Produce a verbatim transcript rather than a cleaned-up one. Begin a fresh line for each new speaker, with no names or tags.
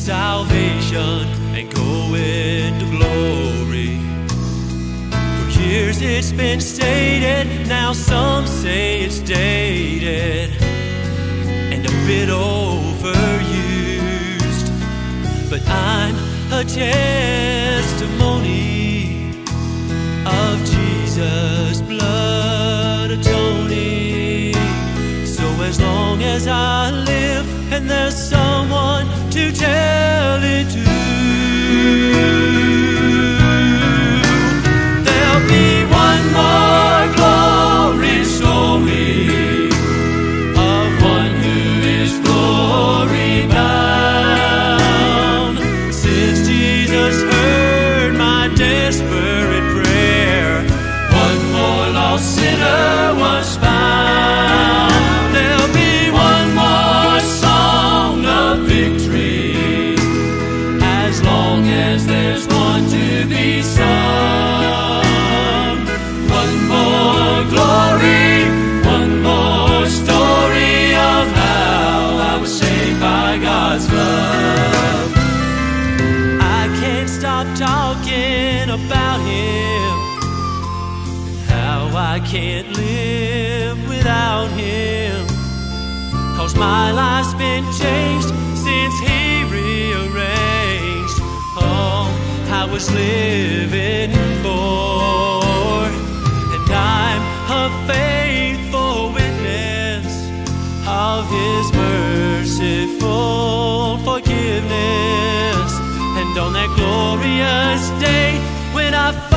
salvation and go into glory. For years it's been stated, now some say it's dated and a bit overused, but I'm a testimony of Jesus' blood atoning. So as long as I live and there's someone to tell it to, there'll be one more glory story of one who is glory bound. Since Jesus heard my desperate prayer, one more lost sinner was found. There'll be one more song of victory, as long as there's one to be sung. One more glory, one more story of how I was saved by God's love. I can't stop talking about Him, how I can't live without Him, 'cause my life's been changed since He rearranged all I was living for. And I'm a faithful witness of His merciful forgiveness. And on that glorious day when I